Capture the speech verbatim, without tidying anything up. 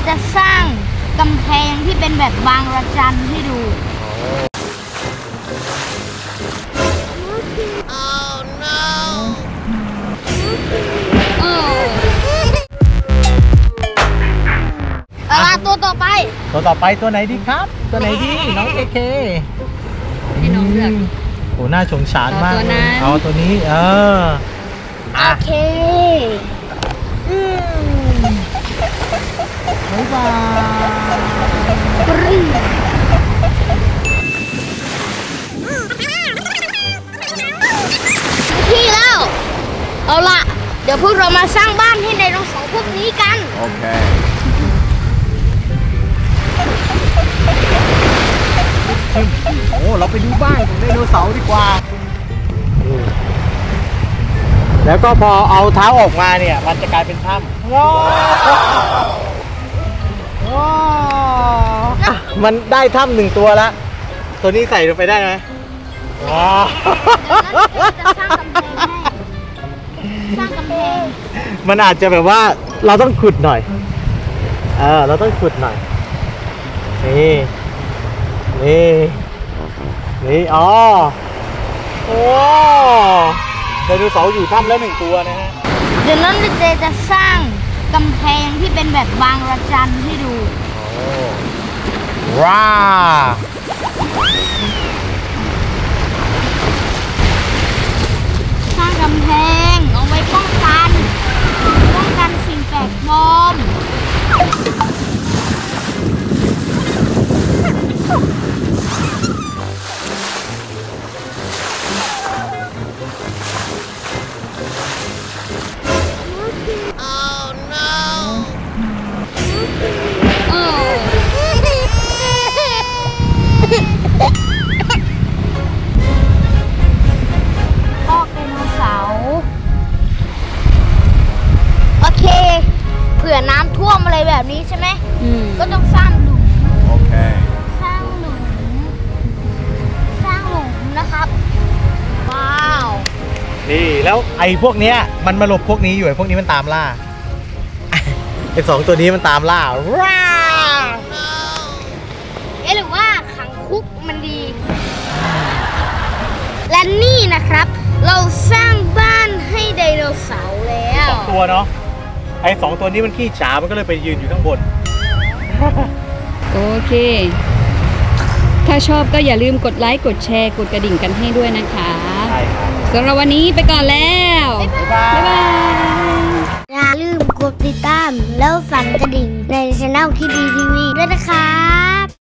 จะสร้างกำแพงที่เป็นแบบบางระจันให้ดูเอาตัวต่อไปตัวต่อไปตัวไหนดีครับตัวไหนดีน้องเคเคให้น้องเลือกโอ้น่าสงสารมากเอาตัวนี้เออโอเคบ๊ายบายที่แล้วเอาละเดี๋ยวพวกเรามาสร้างบ้านให้ไดโนเสาร์พวกนี้กันโอเคโอ้เราไปดูบ้านของไดโนเสาร์ดีกว่าแล้วก็พอเอาเท้าออกมาเนี่ยมันจะกลายเป็นถ้ำว้าวมันได้ถ้ำหนึ่งตัวแล้วตัวนี้ใส่ลงไปได้ไหมว้าวสร้างกำแพงมันอาจจะแบบว่าเราต้องขุดหน่อยเออเราต้องขุดหน่อยนี่นี่นี่อ๋อโอ้ไดโนเสาร์อยู่ถ้ำแล้วหนึ่งตัวนะฮะเดี๋ยวน้องเจจะสร้างกำแพงที่เป็นแบบบางระจันให้ดูว้าสร้างกำแพงเอาไว้ป้องกันป้องกันสิ่งแปลกปลอมเผื่อน้ำท่วมอะไรแบบนี้ใช่ไหมก็ต้องสร้างหลุมโอเคสร้างหลุมสร้างหลุมนะครับว้าวนี่แล้วไอ้พวกเนี้ยมันมาหลบพวกนี้อยู่ไอ้พวกนี้มันตามล่าไอ้สองตัวนี้มันตามล่าว้าเอ๊ะหรือว่าขังคุกมันดีและนี่นะครับเราสร้างบ้านให้ไดโนเสาร์แล้วสองตัวเนาะไอ้สองตัวนี้มันขี้ฉามันก็เลยไปยืนอยู่ข้างบนโอเคถ้าชอบก็อย่าลืมกดไลค์กดแชร์กดกระดิ่งกันให้ด้วยนะคะใช่ครับสำหรับวันนี้ไปก่อนแล้วบ๊ายบายอย่าลืมกดติดตามแล้วสั่นกระดิ่งในช่องที่ดีทีวีด้วยนะครับ